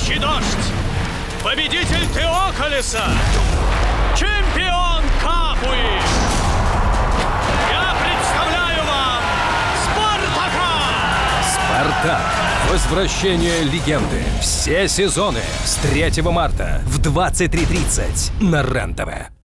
Настоящий дождь! Победитель Теоколеса! Чемпион Капуи! Я представляю вам Спартака! «Спартак. Возвращение легенды». Все сезоны с 3 марта в 23:30 на РЕН-ТВ.